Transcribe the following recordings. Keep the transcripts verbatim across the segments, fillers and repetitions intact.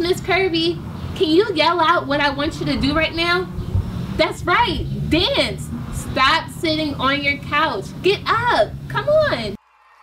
Miss Kirby, can you yell out what I want you to do right now? That's right, dance. Stop sitting on your couch. Get up, come on.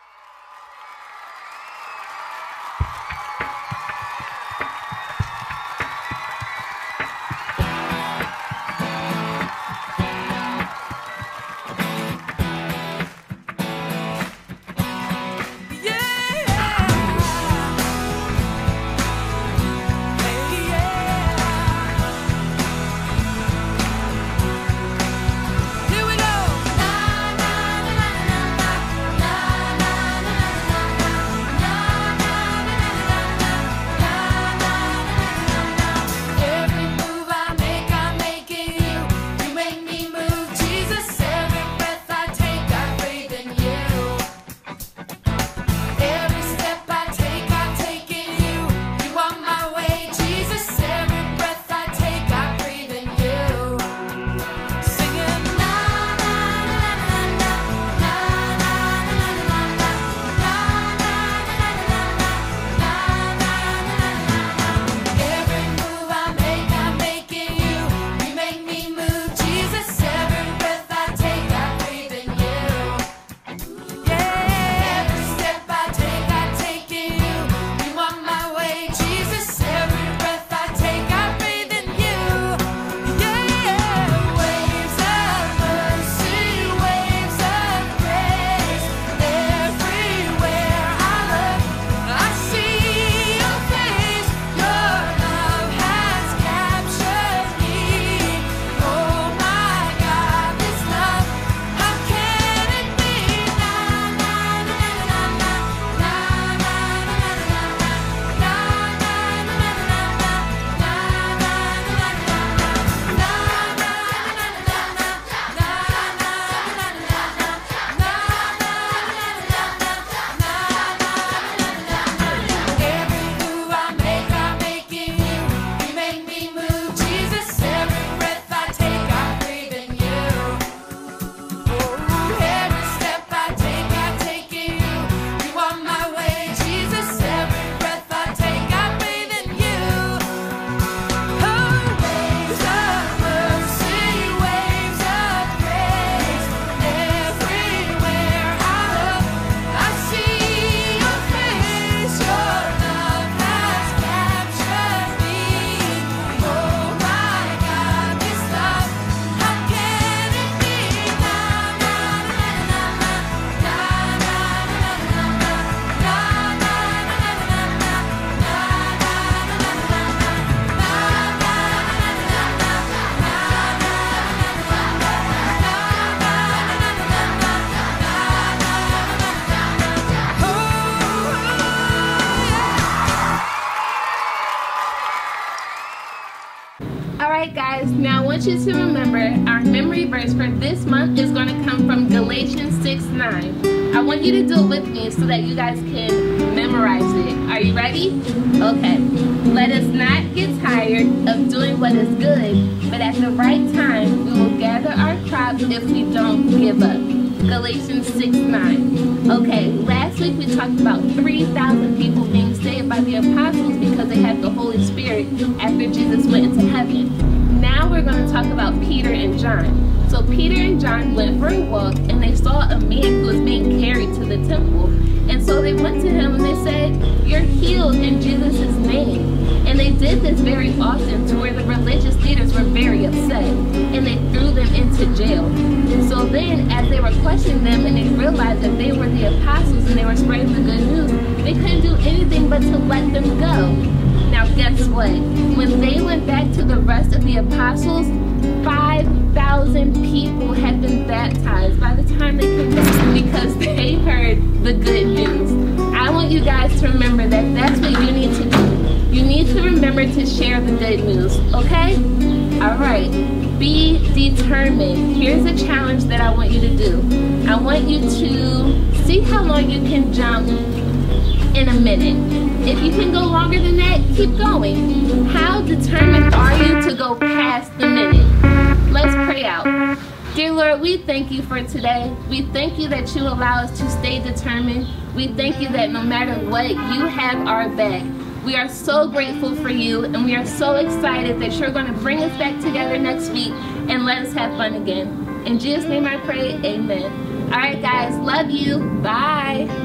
Alright guys, now I want you to remember our memory verse for this month is going to come from Galatians six nine. I want you to do it with me so that you guys can memorize it. Are you ready? Okay. Let us not get tired of doing what is good, but at the right time we will gather our crops if we don't give up. Galatians six nine. Okay, last week we talked about three thousand people being saved by the apostles because they had the Holy Spirit after Jesus went into heaven. Now we're going to talk about Peter and John. So Peter and John went for a walk and they saw a man who was being carried to the temple. And so they went to him and they said, "You're healed in Jesus' name." And they did this very often to where the religious leaders were very upset and they threw them into jail. So then as they were questioning them and they realized that they were the apostles and they were spreading the good news, they couldn't do anything but to let them go. Now guess what? When they went back to the rest of the apostles, five thousand people had been baptized by the time they came back because they heard the good news. I want you guys to remember that that's what you need to do. You need to remember to share the good news, okay? Alright, be determined. Here's a challenge that I want you to do. I want you to see how long you can jump in a minute. If you can go longer than that, keep going. How determined are you to go past the minute? Let's pray out. Dear Lord, we thank you for today. We thank you that you allow us to stay determined. We thank you that no matter what, you have our back. We are so grateful for you, and we are so excited that you're going to bring us back together next week and let us have fun again. In Jesus' name I pray, amen. All right, guys, love you. Bye.